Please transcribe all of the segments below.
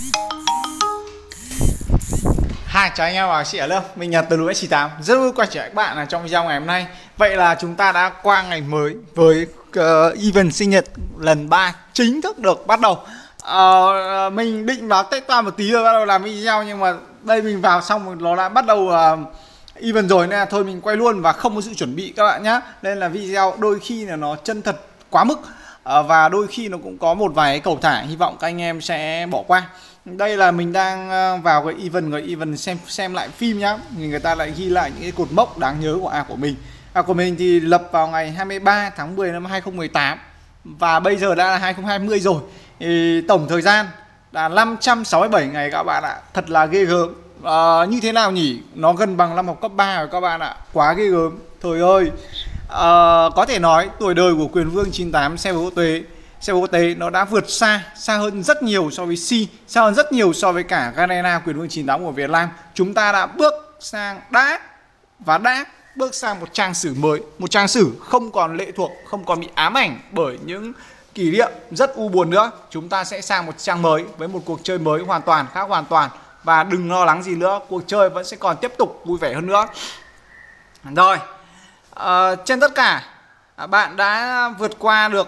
Hai chào anh em và chị ở lớp, mình Nhật từ Lúa98 rất vui quay trở lại các bạn là trong video ngày hôm nay. Vậy là chúng ta đã qua ngày mới với event sinh nhật lần 3 chính thức được bắt đầu. Mình định vào Tết qua một tí rồi bắt đầu làm video, nhưng mà đây mình vào xong nó đã bắt đầu event rồi nên là thôi mình quay luôn và không có sự chuẩn bị các bạn nhé. Nên là video đôi khi là nó chân thật quá mức và đôi khi nó cũng có một vài cầu thả, hy vọng các anh em sẽ bỏ qua. Đây là mình đang vào cái event xem lại phim nhá, thì người ta lại ghi lại những cái cột mốc đáng nhớ của mình. Của mình thì lập vào ngày 23 tháng 10 năm 2018 và bây giờ đã là 2020 rồi. Thì tổng thời gian là 567 ngày các bạn ạ, thật là ghê gớm. Như thế nào nhỉ? Nó gần bằng năm học cấp 3 rồi các bạn ạ, quá ghê gớm. Trời ơi, có thể nói tuổi đời của Quyền Vương 98 xe quốc tế nó đã vượt xa hơn rất nhiều so với C, xa hơn rất nhiều so với cả Garena Quyền Vương 98 của Việt Nam. Chúng ta đã bước sang đã bước sang một trang sử mới, một trang sử không còn lệ thuộc, không còn bị ám ảnh bởi những kỷ niệm rất u buồn nữa. Chúng ta sẽ sang một trang mới với một cuộc chơi mới hoàn toàn khác hoàn toàn, và đừng lo lắng gì nữa, cuộc chơi vẫn sẽ còn tiếp tục vui vẻ hơn nữa. Rồi, trên tất cả bạn đã vượt qua được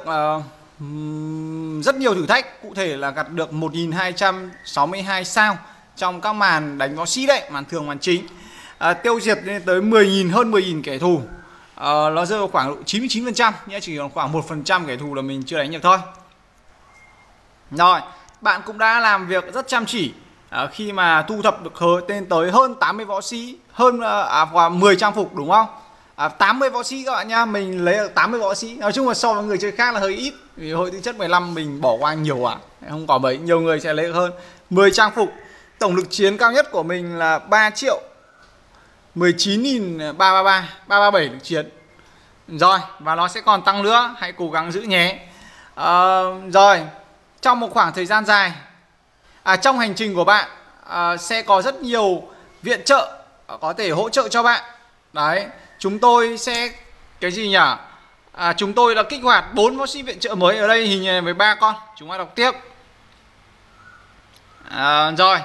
rất nhiều thử thách, cụ thể là gặt được 1262 sao trong các màn đánh võ sĩ đấy, màn thường màn chính, tiêu diệt lên tới hơn 10.000 kẻ thù. Nó rơi vào khoảng độ 99%, nhé, chỉ còn khoảng 1% kẻ thù là mình chưa đánh được thôi. Rồi, bạn cũng đã làm việc rất chăm chỉ khi mà thu thập được tên tới hơn 80 võ sĩ, hơn 10 trang phục đúng không? 80 võ sĩ các bạn nhá, mình lấy được 80 võ sĩ. Nói chung là so với người chơi khác là hơi ít, vì hội tư chất 15 mình bỏ qua nhiều không có mấy, nhiều người sẽ lấy được hơn 10 trang phục. Tổng lực chiến cao nhất của mình là 3 triệu 19.337 lực chiến. Rồi, và nó sẽ còn tăng nữa, hãy cố gắng giữ nhé. Rồi, trong một khoảng thời gian dài, trong hành trình của bạn sẽ có rất nhiều viện trợ có thể hỗ trợ cho bạn. Đấy, chúng tôi sẽ cái gì nhỉ? Chúng tôi đã kích hoạt 4 võ sĩ viện trợ mới. Ở đây hình như với 3 con. Chúng ta đọc tiếp. Rồi,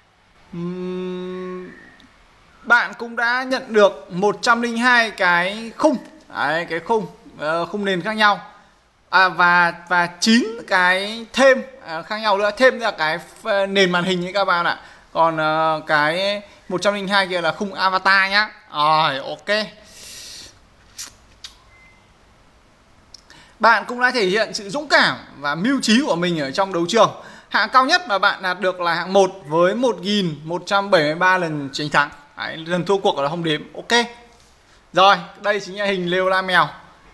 bạn cũng đã nhận được 102 cái khung. Đấy, cái khung nền khác nhau. Và 9 cái thêm khác nhau nữa. Thêm là cái nền màn hình ấy các bạn ạ. Còn cái 102 kia là khung avatar nhá. Rồi, ok. Bạn cũng đã thể hiện sự dũng cảm và mưu trí của mình ở trong đấu trường. Hạng cao nhất mà bạn đạt được là hạng 1 với 1.173 lần chiến thắng. Đấy, lần thua cuộc là không đếm. Ok. Rồi, đây chính là hình lều la mèo.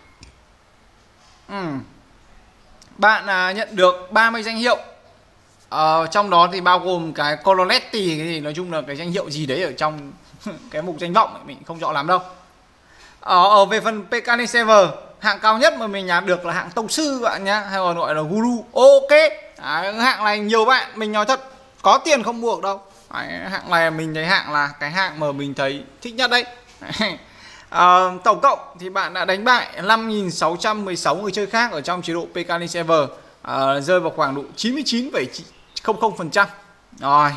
Bạn nhận được 30 danh hiệu. Trong đó thì bao gồm cái Colonetti, cái gì, nói chung là cái danh hiệu gì đấy ở trong cái mục danh vọng ấy, mình không rõ lắm đâu. Về phần Pekani Server, hạng cao nhất mà mình nhặt được là hạng tông sư các bạn nhá, hay còn gọi là guru. Ok. Hạng này nhiều bạn, mình nói thật, có tiền không mua được đâu. Hạng này mình thấy hạng là cái hạng mà mình thấy thích nhất đấy. Tổng cộng thì bạn đã đánh bại 5.616 người chơi khác ở trong chế độ Pekani Server, rơi vào khoảng độ 99,00%. Rồi,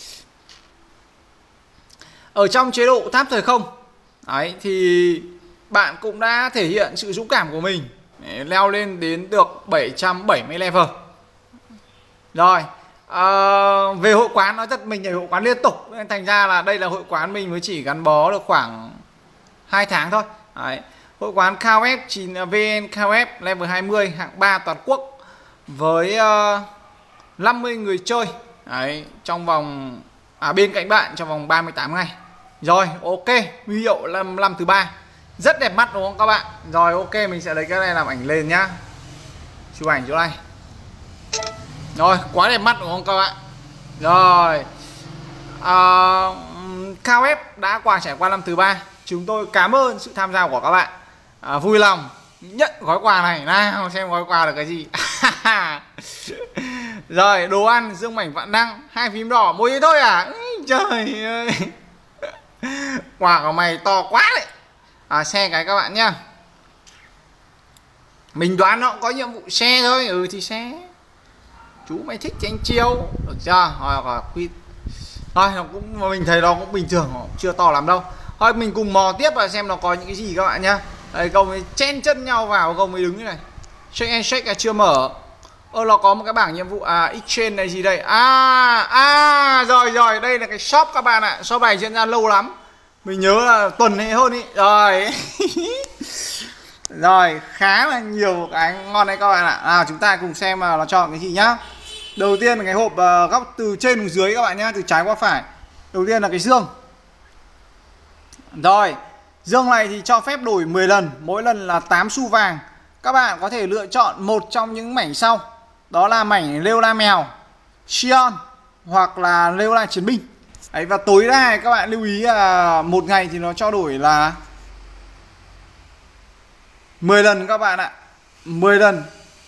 ở trong chế độ tháp thời không đấy, thì bạn cũng đã thể hiện sự dũng cảm của mình để leo lên đến được 770 level. Rồi, về hội quán, nói thật mình nhảy hội quán liên tục nên thành ra là đây là hội quán mình mới chỉ gắn bó được khoảng 2 tháng thôi. Đấy, hội quán KOF 9 VN KOF level 20 hạng 3 toàn quốc với 50 người chơi. Đấy, trong vòng bên cạnh bạn trong vòng 38 ngày. Rồi, ok, huy hiệu năm thứ 3. Rất đẹp mắt đúng không các bạn? Rồi, ok, mình sẽ lấy cái này làm ảnh lên nhá. Chụp ảnh chỗ này. Rồi, quá đẹp mắt đúng không các bạn? Rồi, KOF đã trải qua năm thứ 3. Chúng tôi cảm ơn sự tham gia của các bạn. Vui lòng nhận gói quà này. Nào, xem gói quà là cái gì. Rồi, đồ ăn, dương mảnh vạn năng, 2 phím đỏ, mỗi thế thôi à? Trời ơi. Quà của mày to quá đấy. Xe cái các bạn nhá. Mình đoán nó cũng có nhiệm vụ xe thôi. Thì xe. chú mày thích thì anh chiêu, được chưa? Hoặc là quy thôi, nó cũng mình thấy nó cũng bình thường, nó chưa to lắm đâu. Thôi mình cùng mò tiếp và xem nó có những cái gì các bạn nhá. Đây công ấy chen chân nhau vào, công ấy đứng như này. Shake and shake là chưa mở. Nó có một cái bảng nhiệm vụ exchange này gì đây? Rồi, đây là cái shop các bạn ạ. Shop này diễn ra lâu lắm. Mình nhớ là tuần hay hơn ý. Rồi. Rồi, khá là nhiều cái ngon đấy các bạn ạ. Chúng ta cùng xem là nó chọn cái gì nhá. Đầu tiên là cái hộp góc từ trên xuống dưới các bạn nhá, từ trái qua phải. Đầu tiên là cái dương. Rồi, dương này thì cho phép đổi 10 lần, mỗi lần là 8 xu vàng. Các bạn có thể lựa chọn một trong những mảnh sau. Đó là mảnh lêu la mèo, Xion hoặc là lêu la chiến binh. Đấy, và tối đa các bạn lưu ý là một ngày thì nó cho đổi là 10 lần các bạn ạ. 10 lần.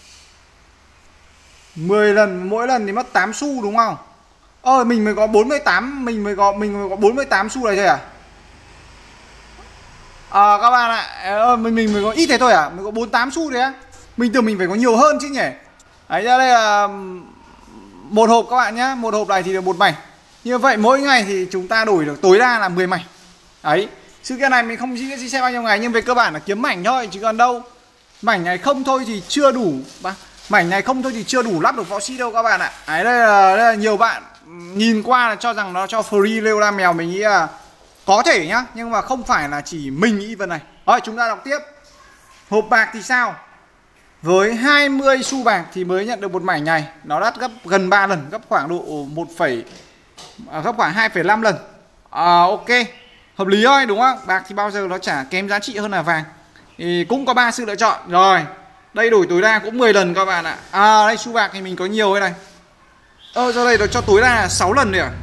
10 lần, mỗi lần thì mất 8 xu đúng không? Mình mới có 48, mình mới có 48 xu này thôi à? Các bạn ạ, mình mới có ít thế thôi à? Mình có 48 xu đấy á. Mình tưởng mình phải có nhiều hơn chứ nhỉ. Đấy, ra đây là một hộp các bạn nhé. Một hộp này thì được một mảnh. Như vậy mỗi ngày thì chúng ta đổi được tối đa là 10 mảnh. Đấy, sự kiện này mình không gì xem bao nhiêu ngày, nhưng về cơ bản là kiếm mảnh thôi, chứ còn đâu mảnh này không thôi thì chưa đủ. Mảnh này không thôi thì chưa đủ lắp được võ sĩ đâu các bạn ạ. Đấy, đây là nhiều bạn nhìn qua là cho rằng nó cho free lêu la mèo. Mình nghĩ là có thể nhá, nhưng mà không phải là chỉ mình nghĩ phần này. Rồi chúng ta đọc tiếp. Hộp bạc thì sao? Với 20 xu bạc thì mới nhận được một mảnh này. Nó đắt gấp gần 3 lần, gấp khoảng độ gấp khoảng 2,5 lần. Ok, hợp lý thôi đúng không? Bạc thì bao giờ nó chả kém giá trị hơn là vàng. Thì cũng có 3 sự lựa chọn. Rồi, đây đổi tối đa cũng 10 lần các bạn ạ. Đây xu bạc thì mình có nhiều đây này. Ra đây nó cho tối đa là 6 lần rồi à?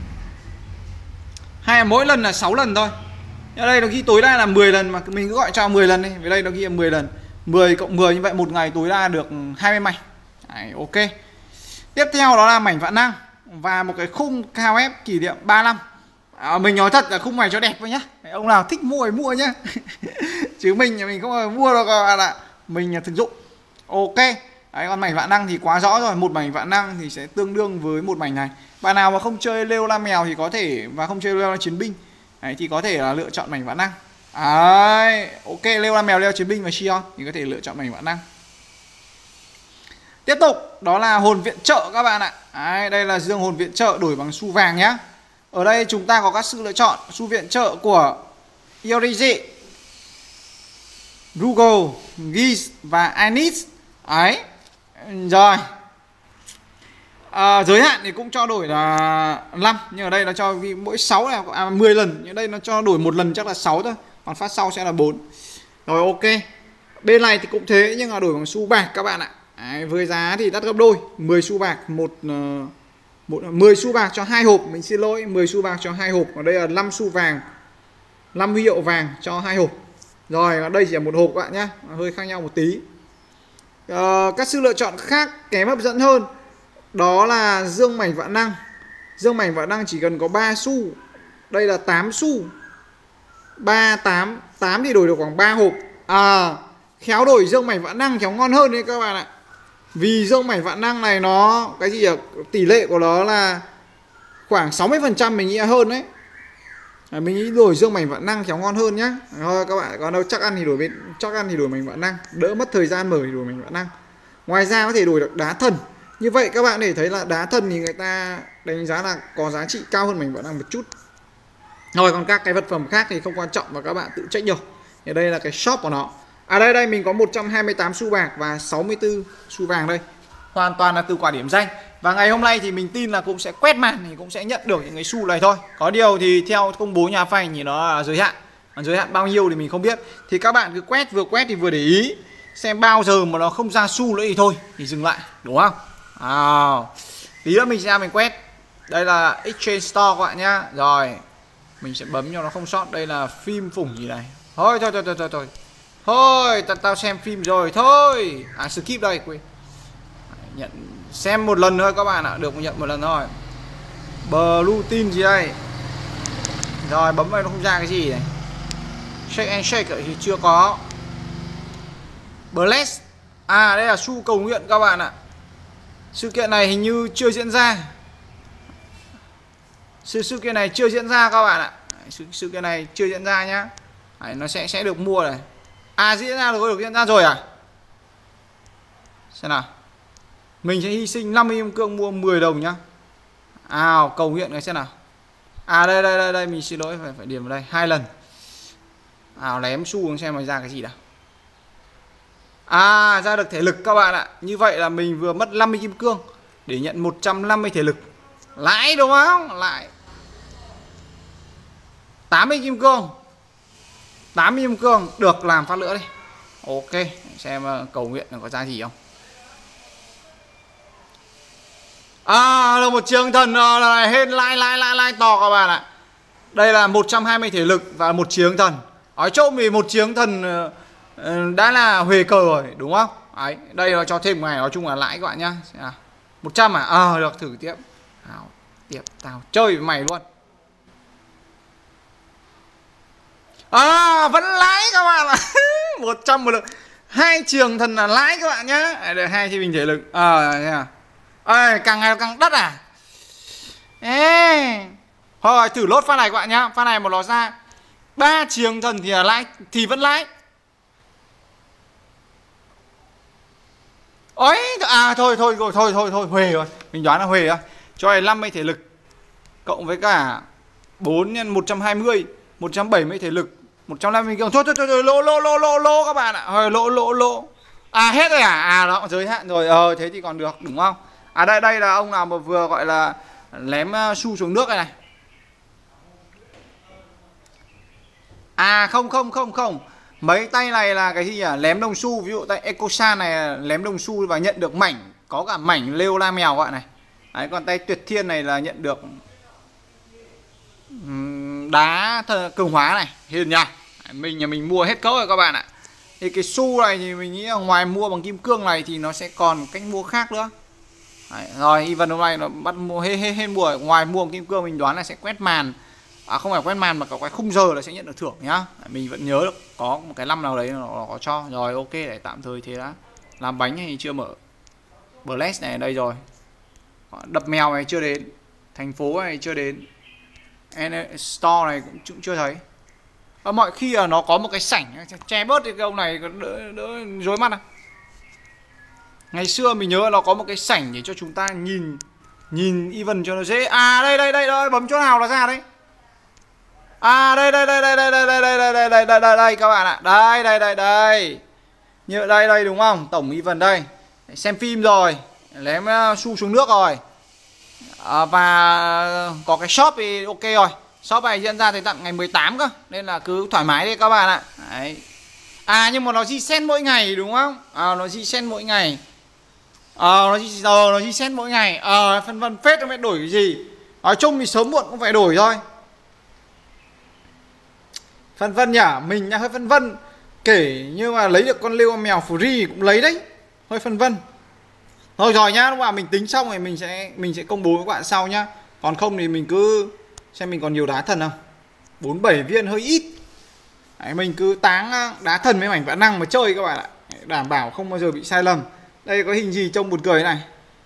Hay là mỗi lần là 6 lần thôi. Ở đây nó ghi tối đa là 10 lần, mà mình cứ gọi cho 10 lần đi. Với đây nó ghi là 10 lần. 10 cộng 10 như vậy một ngày tối đa được 20 mảnh. Đấy, ok. Tiếp theo đó là mảnh vạn năng và một cái khung KOF kỷ niệm 3 năm. Mình nói thật là khung này cho đẹp thôi nhá. Ông nào thích mua thì mua nhá. Chứ mình không mua đâu các bạn ạ. Mình thực dụng. Ok. Đấy, còn mảnh vạn năng thì quá rõ rồi. Một mảnh vạn năng thì sẽ tương đương với một mảnh này. Bạn nào mà không chơi lêu la mèo thì có thể, và không chơi lêu la chiến binh, đấy, thì có thể là lựa chọn mảnh vạn năng. Đấy, ok, lêu la mèo, lêu chiến binh và Xion thì có thể lựa chọn mảnh vạn năng. Tiếp tục đó là hồn viện trợ các bạn ạ. Đấy, đây là dương hồn viện trợ đổi bằng xu vàng nhá. Ở đây chúng ta có các sự lựa chọn. Xu viện trợ của Yorize, Google, Giz và Anis. Đấy. Rồi. Giới hạn thì cũng cho đổi là 5, nhưng ở đây nó cho mỗi 6 là 10 lần, nhưng đây nó cho đổi một lần chắc là 6 thôi, còn phát sau sẽ là 4. Rồi ok. Bên này thì cũng thế nhưng mà đổi bằng xu bạc các bạn ạ. Đấy, với giá thì đắt gấp đôi, 10 xu bạc 10 xu bạc cho 2 hộp, mình xin lỗi, 10 xu bạc cho 2 hộp. Còn đây là 5 xu vàng, 5 huy hiệu vàng cho 2 hộp. Rồi, ở đây chỉ là một hộp các bạn nhé, hơi khác nhau một tí. Các sự lựa chọn khác kém hấp dẫn hơn đó là dương mảnh vạn năng. Dương mảnh vạn năng chỉ cần có 3 xu. Đây là 8 xu. 3, 8 thì đổi được khoảng 3 hộp. Khéo đổi dương mảnh vạn năng khéo ngon hơn đấy các bạn ạ. Vì dương mảnh vạn năng này nó cái gì ạ? Tỷ lệ của nó là khoảng 60% mình nghĩ hơn đấy. Mình nghĩ đổi dương mảnh vạn năng khéo ngon hơn nhá. Rồi các bạn, còn đâu chắc ăn thì đổi mảnh vạn năng, đỡ mất thời gian mở thì đổi mảnh vạn năng. Ngoài ra có thể đổi được đá thần. Như vậy các bạn để thấy là đá thần thì người ta đánh giá là có giá trị cao hơn mảnh vạn năng một chút. Rồi còn các cái vật phẩm khác thì không quan trọng và các bạn tự check được. Thì đây là cái shop của nó. Đây mình có 128 xu bạc và 64 xu vàng đây. Hoàn toàn là từ quả điểm danh. Và ngày hôm nay thì mình tin là cũng sẽ quét màn thì cũng sẽ nhận được những cái xu này thôi. Có điều thì theo công bố nhà phanh thì nó là giới hạn. Còn giới hạn bao nhiêu thì mình không biết. Thì các bạn cứ quét thì vừa để ý. Xem bao giờ mà nó không ra xu nữa thì thôi, thì dừng lại, đúng không? Tí nữa mình sẽ mình quét. Đây là Exchange Store các bạn nhá. Rồi mình sẽ bấm cho nó không sót. Đây là phim phủng gì này. Thôi thôi tao xem phim rồi thôi. Skip đây, quên. Nhận xem một lần thôi các bạn ạ, được nhận một lần thôi. Blue tin gì đây. Rồi bấm vào nó không ra cái gì này. Shake and shake thì chưa có. Bless. Đây là xu cầu nguyện các bạn ạ. Sự kiện này hình như chưa diễn ra. Sự kiện này chưa diễn ra các bạn ạ. Sự kiện này chưa diễn ra nhá. Đấy, nó sẽ được mua này. À diễn ra rồi, được diễn ra rồi à? Xem nào. Mình sẽ hy sinh 50 kim cương mua 10 đồng nhá. Cầu nguyện cái xem nào. Đây mình xin lỗi, phải điểm vào đây 2 lần. Lém xu xuống xem mà ra cái gì nào. Ra được thể lực các bạn ạ. Như vậy là mình vừa mất 50 kim cương để nhận 150 thể lực. Lãi đúng không? Lại 80 kim cương. 80 kim cương được, làm phát nữa đi. Ok, xem cầu nguyện là có ra gì không. Là một trường thần hết lãi to các bạn ạ. Đây là 120 thể lực và một trường thần. Nói chung vì một trường thần đã là huề cờ rồi đúng không? Đấy, đây là cho thêm ngày, nói chung là lãi các bạn nhá. 100 được, thử tiếp. Tiếp tao chơi với mày luôn. Vẫn lãi các bạn ạ. 100 một lực. 2 trường thần là lãi các bạn nhá. Đây 2 chi bình thể lực. Càng ngày càng đắt à. Thôi thử lốt pha này các bạn nhá. Pha này một nó ra 3 trường thần thì là lãi, thì vẫn lãi. Thôi huề rồi. Mình đoán là huề rồi. Cho này 50 thể lực cộng với cả 4 x 120, 170 thể lực, 150 kg. Thôi lỗ các bạn ạ. Lỗ. Hết rồi à? Đó giới hạn rồi. Thế thì còn được đúng không? Đây là ông nào mà vừa gọi là lém xu xuống nước này. Không. Mấy tay này là cái gì nhỉ? Lém đồng xu. Ví dụ tay Ecosan này lém đồng xu và nhận được mảnh. Có cả mảnh lêu la mèo các bạn này. Đấy, còn tay Tuyệt Thiên này là nhận được đá cường hóa này. Hiền nhỉ. Mình mua hết cỡ rồi các bạn ạ. Thì cái xu này thì mình nghĩ là ngoài mua bằng kim cương này thì nó sẽ còn cách mua khác nữa. Đấy, rồi Ivan hôm nay nó bắt mua hết mua. Ngoài mua bằng kim cương mình đoán là sẽ quét màn. Không phải quét màn mà có cái khung giờ là sẽ nhận được thưởng nhá. Mình vẫn nhớ được có một cái năm nào đấy nó có cho. Rồi ok, để tạm thời thế đã. Làm bánh thì chưa mở. Bless này đây rồi. Đập mèo này chưa đến. Thành phố này chưa đến. Store này cũng chưa thấy. Mọi khi là nó có một cái sảnh che bớt thì cái ông này đỡ rối mắt à. Ngày xưa mình nhớ nó có một cái sảnh để cho chúng ta nhìn even cho nó dễ. Đây bấm chỗ nào là ra đấy. Đây các bạn ạ. Đây. Như đây đúng không? Tổng even đây. Xem phim rồi, lém xu xuống nước rồi. Và có cái shop thì ok rồi. Shop này diễn ra tới tận ngày 18 cơ, nên là cứ thoải mái đi các bạn ạ. Đấy. Nhưng mà nó reset mỗi ngày đúng không? Nó reset mỗi ngày. Nó reset mỗi ngày. Phân vân phết nó phải đổi cái gì. Nói chung thì sớm muộn cũng phải đổi thôi. Phân vân nhỉ, mình hơi phân vân. Kể như mà lấy được con lêu mèo free cũng lấy đấy. Hơi phân vân. Thôi rồi nhá, lúc nào mình tính xong rồi mình sẽ công bố với các bạn sau nhá. Còn không thì mình cứ xem mình còn nhiều đá thần không. 47 viên hơi ít. Đấy, mình cứ táng đá thần với mảnh vạn năng mà chơi các bạn ạ. Đảm bảo không bao giờ bị sai lầm. Đây có hình gì trông buồn cười này.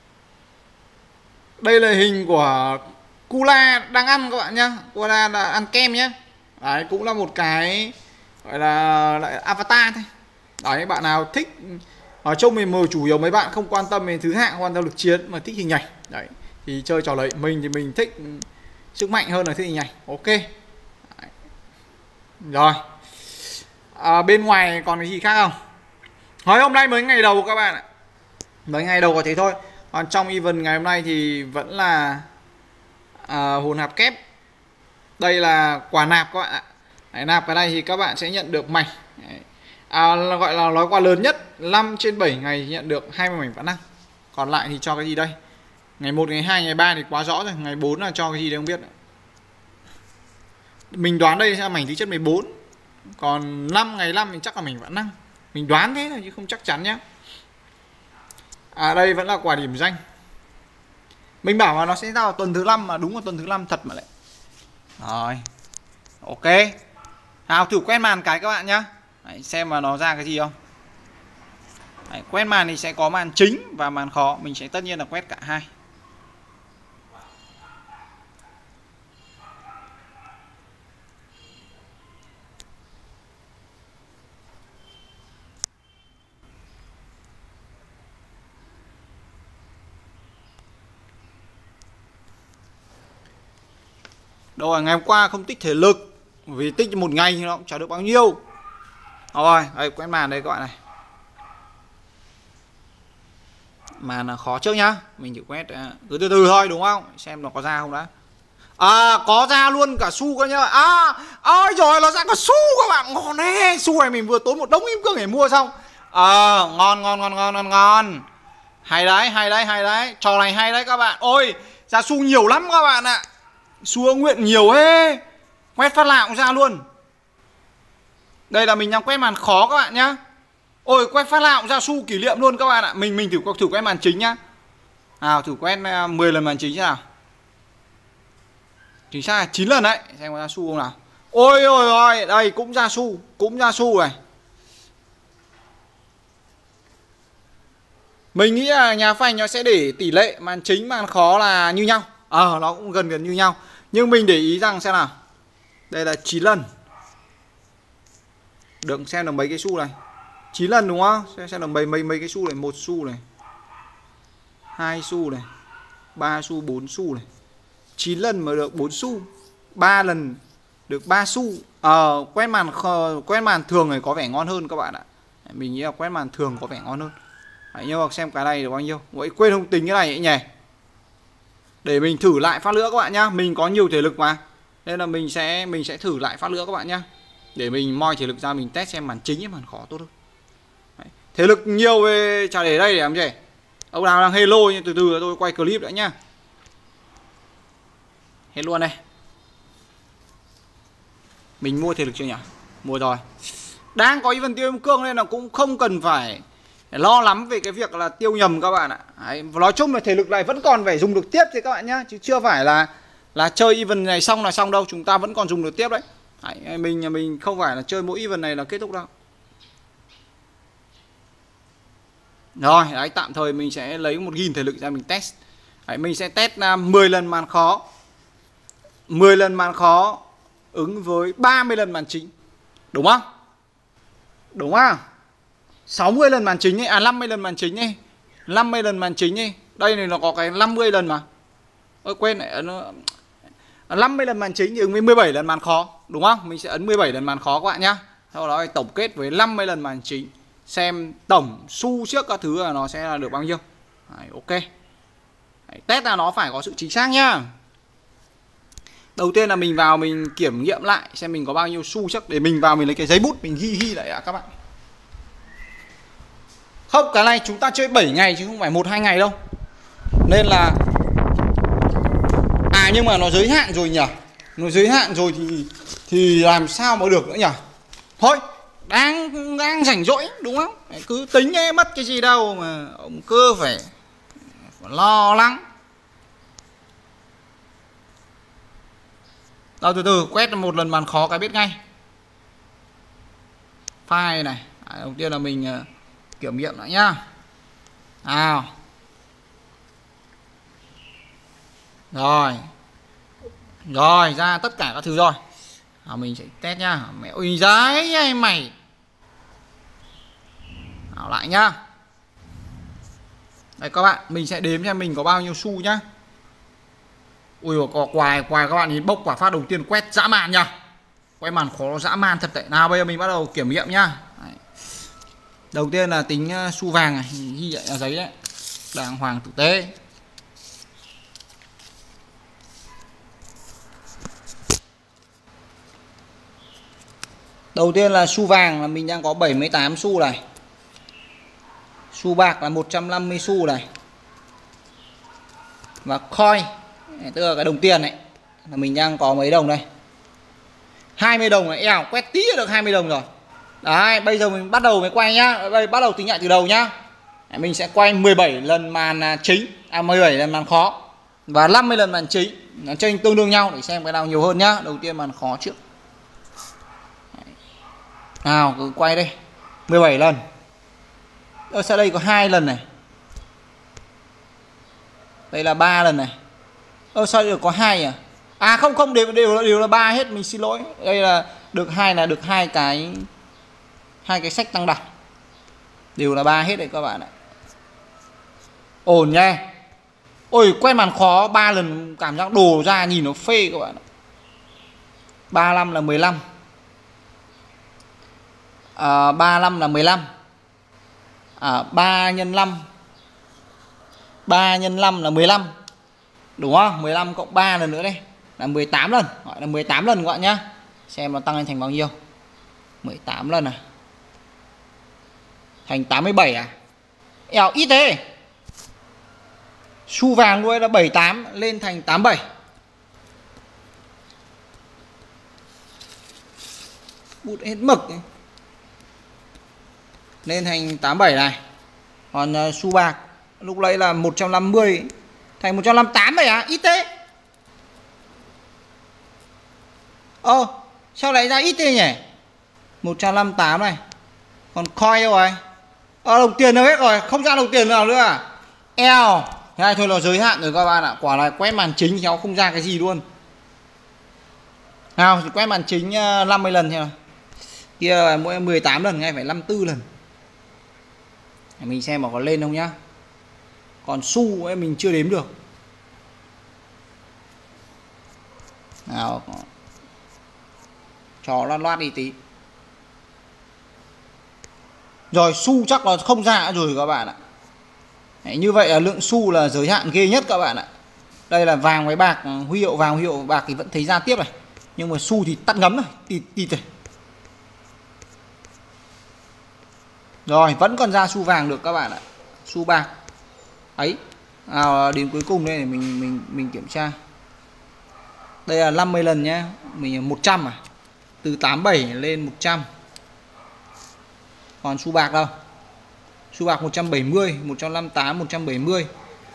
Đây là hình của Kula đang ăn các bạn nhá. Kula là ăn kem nhá. Đấy cũng là một cái gọi là lại avatar thôi. Đấy bạn nào thích ở trong mình mời chủ yếu mấy bạn không quan tâm về thứ hạng, quan tâm lực chiến mà thích hình ảnh. Đấy thì chơi trò lấy. Mình thì mình thích sức mạnh hơn là thích hình ảnh. Ok. Đấy. Rồi. Bên ngoài còn cái gì khác không? Nói hôm nay mới ngày đầu các bạn ạ. Mới ngày đầu có thế thôi. Còn trong event ngày hôm nay thì vẫn là hồn hạp kép. Đây là quà nạp các bạn ạ. Đấy, nạp cái này thì các bạn sẽ nhận được mảnh. Gọi là nói quà lớn nhất 5 trên 7 ngày nhận được 20 mảnh vạn năng. Còn lại thì cho cái gì đây? Ngày 1, ngày 2, ngày 3 thì quá rõ rồi. Ngày 4 là cho cái gì đây không biết. Mình đoán đây là mảnh thứ chất 14. Còn ngày 5 thì chắc là mảnh vạn năng. Mình đoán thế thôi chứ không chắc chắn nhé. Đây vẫn là quà điểm danh. Mình bảo là nó sẽ ra vào tuần thứ 5 mà đúng là tuần thứ 5 thật mà lại. Rồi. Ok. Thử quét màn cái các bạn nhá. Đấy, xem mà nó ra cái gì không. Đấy, quét màn thì sẽ có màn chính và màn khó, mình sẽ tất nhiên là quét cả hai. Đâu ngày hôm qua không tích thể lực, vì tích một ngày thì nó cũng chả được bao nhiêu. Rồi, đây quét màn đây các bạn này. Màn là khó trước nhá, mình chỉ quét cứ từ từ thôi đúng không? Xem nó có ra không đã. À, có ra luôn cả xu cơ nhá. À, ôi rồi nó ra cả xu các bạn, ngon thế. Xu này mình vừa tốn một đống kim cương để mua xong. Ngon. Hay đấy. Trò này hay đấy các bạn. Ôi, ra xu nhiều lắm các bạn ạ. Xu nguyện nhiều hết. Quét phát nào cũng ra luôn. Đây là mình đang quét màn khó các bạn nhá. Ôi, quét phát nào cũng ra xu kỷ niệm luôn các bạn ạ. Mình thử quét màn chính nhá. Nào, thử quét 10 lần màn chính nào. Chính xác là 9 lần đấy. Xem có ra xu không nào. Ôi, đây cũng ra xu này. Mình nghĩ là nhà phát hành nó sẽ để tỷ lệ màn chính màn khó là như nhau. Nó cũng gần như nhau. Nhưng mình để ý rằng xem nào. Đây là 9 lần. Được xem được mấy cái xu này. 9 lần đúng không? Xem được mấy cái xu này, 1 xu này. 2 xu này. 3 xu, 4 xu này. 9 lần mà được 4 xu. 3 lần được 3 xu. Quét màn thường này có vẻ ngon hơn các bạn ạ. Mình nghĩ là quét màn thường có vẻ ngon hơn. Đấy, nhưng mà xem cái này được bao nhiêu. Vậy quên không tính cái này ấy nhỉ. Để mình thử lại phát nữa các bạn nhá. Mình có nhiều thể lực mà. Nên là mình sẽ thử lại phát nữa các bạn nhá. Để mình moi thể lực ra mình test xem màn chính hay màn khó tốt hơn. Đấy. Thể lực nhiều về chả để đây để làm gì. Ông nào đang hello nhưng từ từ tôi quay clip đã nhá. Hết luôn đây. Mình mua thể lực chưa nhỉ? Mua rồi. Đang có event tiêu kim cương nên là cũng không cần phải lo lắm về cái việc là tiêu nhầm các bạn ạ. Đấy, nói chung là thể lực này vẫn còn phải dùng được tiếp thì các bạn nhá, chứ chưa phải là chơi event này xong là xong đâu, chúng ta vẫn còn dùng được tiếp đấy. Đấy, mình không phải là chơi mỗi event này là kết thúc đâu. Rồi, đấy, tạm thời mình sẽ lấy 1000 thể lực ra mình test. Đấy, mình sẽ test 10 lần màn khó. 10 lần màn khó ứng với 30 lần màn chính. Đúng không? Đúng không? 60 lần màn chính ấy, 50 lần màn chính ấy. 50 lần màn chính ấy. Đây này nó có cái 50 lần mà. Ôi quên này, nó 50 lần màn chính thì ứng với 17 lần màn khó, đúng không? Mình sẽ ấn 17 lần màn khó các bạn nhá. Sau đó tổng kết với 50 lần màn chính, xem tổng xu trước các thứ là nó sẽ là được bao nhiêu. Đấy, ok. Đấy, test là nó phải có sự chính xác nhá. Đầu tiên là mình vào mình kiểm nghiệm lại xem mình có bao nhiêu xu trước. Để mình vào mình lấy cái giấy bút mình ghi lại các bạn. Không, cái này chúng ta chơi 7 ngày chứ không phải 1-2 ngày đâu. Nên là nhưng mà nó giới hạn rồi nhỉ. Nó giới hạn rồi thì làm sao mà được nữa nhỉ. Thôi, đang rảnh rỗi đúng không? Cứ tính ấy, mất cái gì đâu mà ông cứ phải lo lắng. Đâu từ từ quét một lần màn khó cái biết ngay. File này. Đầu tiên là mình kiểm nghiệm lại nhá. Nào. Rồi, ra tất cả các thứ rồi. Mình sẽ test nhá. Mẹ ơi giái mày. Nào lại nhá. Đây các bạn, mình sẽ đếm xem mình có bao nhiêu xu nhá. Ui có quài các bạn nhìn bốc quả phát đầu tiên quét dã man nhá. Quét màn khó dã man thật đấy. Nào bây giờ mình bắt đầu kiểm nghiệm nhá. Đấy. Đầu tiên là tính xu vàng này, ghi lại là giấy đấy. Đàng hoàng tử tế. Đầu tiên là xu vàng là mình đang có 78 xu này. Xu bạc là 150 xu này. Và coin, tức là cái đồng tiền này, là mình đang có mấy đồng đây. 20 đồng này, quét tí được 20 đồng rồi. Đấy, bây giờ mình bắt đầu mới quay nhá. Đây bắt đầu tính lại từ đầu nhá. Mình sẽ quay 17 lần màn chính, 17 lần màn khó và 50 lần màn chính. Nó chênh tương đương nhau để xem cái nào nhiều hơn nhá. Đầu tiên màn khó trước. Nào cứ quay đây 17 lần. Sao đây có 2 lần này, đây là 3 lần này. Sao được có 2 à? À không không, đều là 3 hết, mình xin lỗi. Đây là được 2, là được hai cái sách tăng đặt, đều là 3 hết đấy các bạn ạ. Ổn nha. Ôi quen màn khó 3 lần, cảm giác đồ ra nhìn nó phê các bạn ạ. 35 là 15. 35 là 15. 3 nhân 5. 3 nhân 5 là 15. Đúng không? 15 cộng 3 lần nữa đây là 18 lần, gọi là 18 lần các bạn nhá. Xem nó tăng lên thành bao nhiêu. 18 lần à? Thành 87 à? Eo ít thế. Xu vàng nuôi là 78 lên thành 87. Bút hết mực ấy. Lên thành 87 này. Còn xu bạc lúc nãy là 150 thành 158 vậy à? Ít thế. Sao lại ra ít thế nhỉ? 158 này. Còn coin đâu rồi? Đồng tiền đâu hết rồi, không ra đồng tiền nào nữa à? Eo. Thế này thôi là giới hạn rồi các bạn ạ. Quả này quét màn chính thì nó không ra cái gì luôn. Nào thì quét màn chính 50 lần thế nào. Kia là mỗi 18 lần, ngay phải 54 lần. Mình xem mà có lên không nhá. Còn xu ấy mình chưa đếm được. Nào, cho loát đi tí. Rồi xu chắc là không ra rồi các bạn ạ. Đấy, như vậy là lượng xu là giới hạn ghê nhất các bạn ạ. Đây là vàng với bạc, huy hiệu vàng, huy hiệu bạc thì vẫn thấy ra tiếp này. Nhưng mà xu thì tắt ngấm rồi, tịt rồi. Rồi vẫn còn ra xu vàng được các bạn ạ. Xu bạc ấy. Đến cuối cùng đây để mình kiểm tra. Đây là 50 lần nhá. Mình 100 à. Từ 87 lên 100. Còn xu bạc đâu? Xu bạc 170, 158, 170.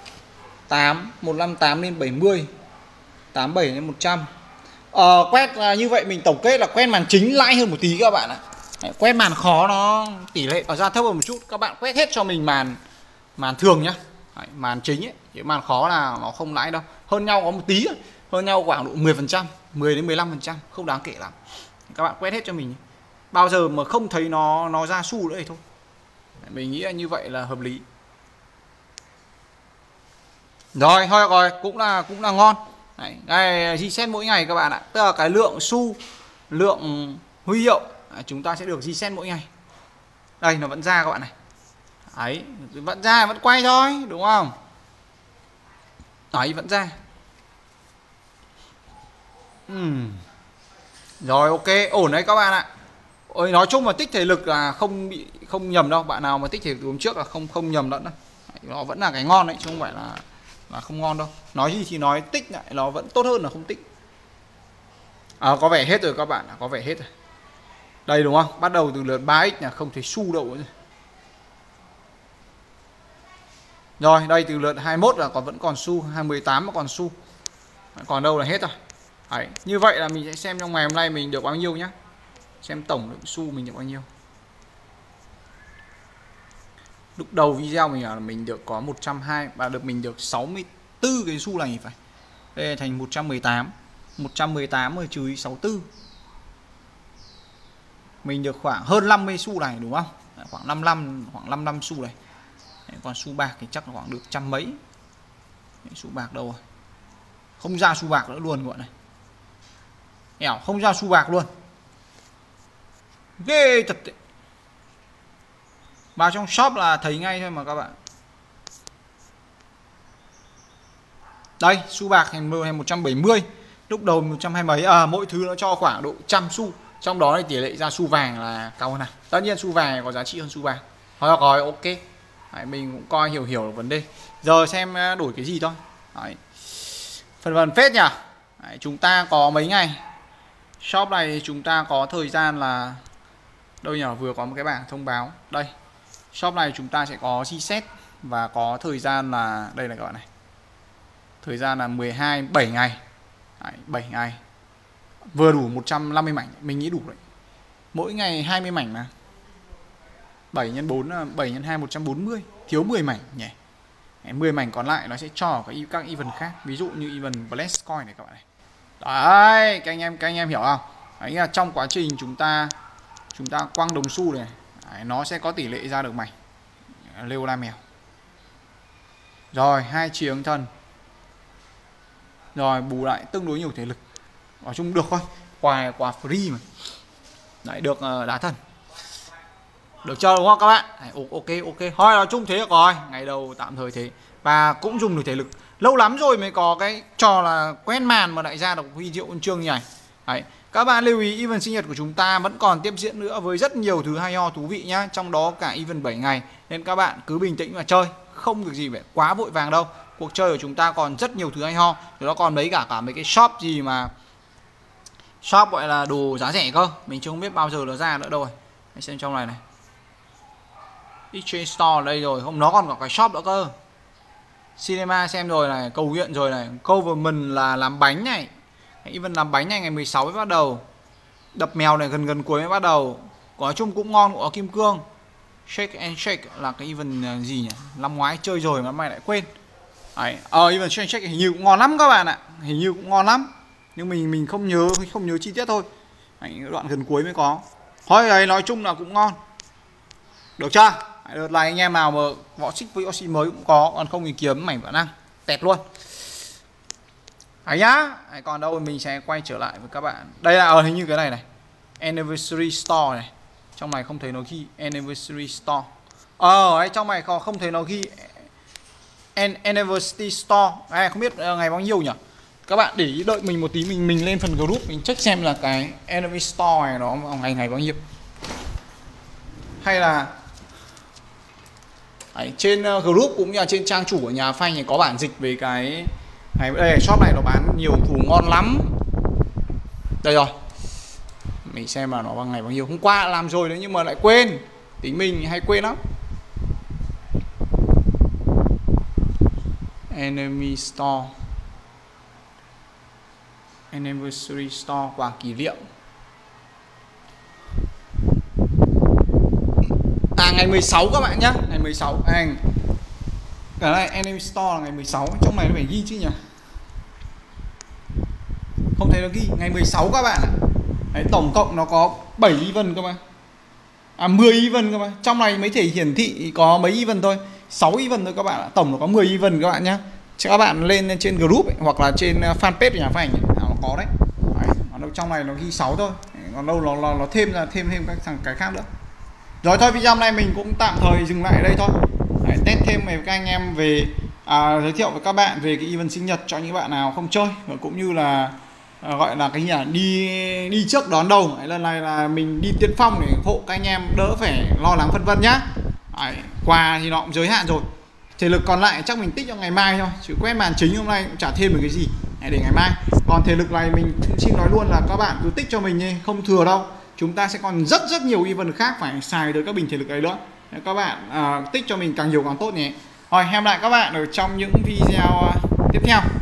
158 lên 70. 87 lên 100. Quét như vậy mình tổng kết là quét màn chính lãi hơn một tí các bạn ạ. Đấy, quét màn khó nó tỷ lệ ở ra thấp hơn một chút. Các bạn quét hết cho mình màn thường nhá. Đấy, màn chính ấy, cái màn khó là nó không lãi đâu. Hơn nhau có một tí, hơn nhau khoảng độ 10%, 10 đến 15%, không đáng kể lắm. Các bạn quét hết cho mình. Bao giờ mà không thấy nó ra xu nữa thì thôi. Mình nghĩ là như vậy là hợp lý. Rồi, thôi rồi, cũng là ngon. Đấy, đây reset mỗi ngày các bạn ạ. Tức là cái lượng xu, lượng huy hiệu chúng ta sẽ được reset mỗi ngày. Đây nó vẫn ra các bạn này. Đấy, vẫn ra, vẫn quay thôi, đúng không? Đấy, vẫn ra. Rồi ok, ổn đấy các bạn ạ. Ôi, nói chung là tích thể lực là không nhầm đâu. Bạn nào mà tích thể lực hôm trước là không nhầm lẫn đâu. Nó vẫn là cái ngon đấy, chứ không phải là không ngon đâu. Nói gì thì nói, tích lại nó vẫn tốt hơn là không tích. Có vẻ hết rồi các bạn, có vẻ hết rồi. Đây đúng không? Bắt đầu từ lượt 3x là không thấy xu đâu rồi. Rồi, đây từ lượt 21 là vẫn còn xu, 18 mà còn xu. Còn đâu là hết rồi. Đấy, như vậy là mình sẽ xem trong ngày hôm nay mình được bao nhiêu nhá. Xem tổng lượng xu mình được bao nhiêu. Lúc đầu video mình là mình được có 120 và mình được 64 cái xu này phải. Đây là thành 118. 118 rồi trừ 64. Mình được khoảng hơn 50 xu này đúng không? Khoảng 55 xu này. Còn xu bạc thì chắc là khoảng được trăm mấy. Xu bạc đâu rồi? Không ra xu bạc nữa luôn gọi này. Ẻo không ra xu bạc luôn. Ghê thật đấy. Vào trong shop là thấy ngay thôi mà các bạn. Đây, xu bạc thành 170. Lúc đầu 120 mấy. Mỗi thứ nó cho khoảng độ 100 xu. Trong đó thì tỷ lệ ra xu vàng là cao hơn này. Tất nhiên xu vàng có giá trị hơn xu bạc. Rồi ok. Đấy, mình cũng coi hiểu được vấn đề. Giờ xem đổi cái gì thôi. Đấy. Phần phết nhỉ. Đấy, chúng ta có mấy ngày. Shop này chúng ta có thời gian là đâu nhỉ, vừa có một cái bảng thông báo. Đây. Shop này chúng ta sẽ có reset và có thời gian là đây là các bạn này. Thời gian là 7 ngày. Đấy, 7 ngày. Vừa đủ 150 mảnh, mình nghĩ đủ đấy. Mỗi ngày 20 mảnh mà. 7 x 4 là 7 x 2 140, thiếu 10 mảnh nhỉ. 10 mảnh còn lại nó sẽ cho các event khác, ví dụ như event Bless Coin này các bạn này. Đấy, các anh em hiểu không? Đấy là trong quá trình chúng ta quăng đồng xu này, đấy, nó sẽ có tỷ lệ ra được mảnh lêu la mèo. Rồi, 2 chiếng thần. Rồi, bù lại tương đối nhiều thể lực. Nói chung được thôi, quà free mà. Đấy, được đá thần. Được chưa đúng không các bạn? Đấy, ok. Thôi nói chung thế được rồi, ngày đầu tạm thời thế. Và cũng dùng được thể lực. Lâu lắm rồi mới có cái trò là quét màn mà lại ra được huy hiệu huân chương như này. Đấy. Các bạn lưu ý event sinh nhật của chúng ta vẫn còn tiếp diễn nữa với rất nhiều thứ hay ho thú vị nhá, trong đó cả event 7 ngày. Nên các bạn cứ bình tĩnh mà chơi, không việc gì phải quá vội vàng đâu. Cuộc chơi của chúng ta còn rất nhiều thứ hay ho. Rồi nó còn mấy cả mấy cái shop gì mà shop gọi là đồ giá rẻ cơ. Mình chưa không biết bao giờ nó ra nữa đâu rồi. Hãy xem trong này này. Exchange Store ở đây rồi, không nó còn có cái shop nữa cơ. Cinema xem rồi này, cầu nguyện rồi này, Government là làm bánh này. Even làm bánh này ngày 16 mới bắt đầu. Đập mèo này gần cuối mới bắt đầu. Nói chung cũng ngon, cũng có kim cương. Shake and Shake là cái event gì nhỉ? Năm ngoái chơi rồi mà mày lại quên. Đấy, event Shake and Shake hình như cũng ngon lắm các bạn ạ. Hình như cũng ngon lắm. Nhưng mình không nhớ chi tiết thôi. Đấy, đoạn gần cuối mới có. Thôi đấy, nói chung là cũng ngon. Được chưa? Đợt này anh em nào mà võ xích với Oxy mới cũng có, còn không thì kiếm mảnh vạn năng tẹt luôn. Đấy nhá. Đấy, còn đâu mình sẽ quay trở lại với các bạn. Đây là hình như cái này này, Anniversary Store này. Trong này không thấy nó ghi Anniversary Store. Ấy trong này không thấy nó ghi Anniversary Store. Đấy, không biết ngày bao nhiêu nhỉ. Các bạn để ý đợi mình một tí, mình lên phần group mình check xem là cái Anniversary Store này nó ngày bao nhiêu. Hay là đấy, trên group cũng như là trên trang chủ của nhà phanh này có bản dịch về cái này. Đây shop này nó bán nhiều thủ ngon lắm. Đây rồi, mình xem là nó bằng ngày bao nhiêu. Hôm qua làm rồi đấy nhưng mà lại quên. Tính mình hay quên lắm. Enemy Store, Anniversary Store, quà kỷ niệm. Ngày 16 các bạn nhá, ngày 16 anh. Cái này Enemy Store là ngày 16, trong này nó phải ghi chứ nhỉ. Không thấy nó ghi, ngày 16 các bạn ạ. Đấy, tổng cộng nó có 7 event cơ mà. 10 event cơ mà. Trong này mới thể hiển thị có mấy event thôi, 6 event thôi các bạn ạ. Tổng nó có 10 event các bạn nhá. Cho các bạn lên trên group ấy, hoặc là trên fanpage của nhà phanh nó có đấy. Đấy, trong này nó ghi 6 thôi. Còn đâu nó thêm cái khác nữa. Rồi thôi, video hôm nay mình cũng tạm thời dừng lại ở đây thôi. Đấy, test thêm với các anh em về giới thiệu với các bạn về cái event sinh nhật cho những bạn nào không chơi, và cũng như là gọi là cái đi trước đón đầu. Đấy, lần này là mình đi tiên phong để hộ các anh em đỡ phải lo lắng phân vân nhá. Đấy, quà thì nó cũng giới hạn rồi, thể lực còn lại chắc mình tích cho ngày mai thôi, chứ quét màn chính hôm nay cũng chả thêm được cái gì để ngày mai. Còn thể lực này mình xin nói luôn là các bạn cứ tích cho mình đi, không thừa đâu. Chúng ta sẽ còn rất nhiều event khác phải xài tới các bình thể lực ấy nữa. Các bạn tích cho mình càng nhiều càng tốt nhé. Rồi, hẹn lại các bạn ở trong những video tiếp theo.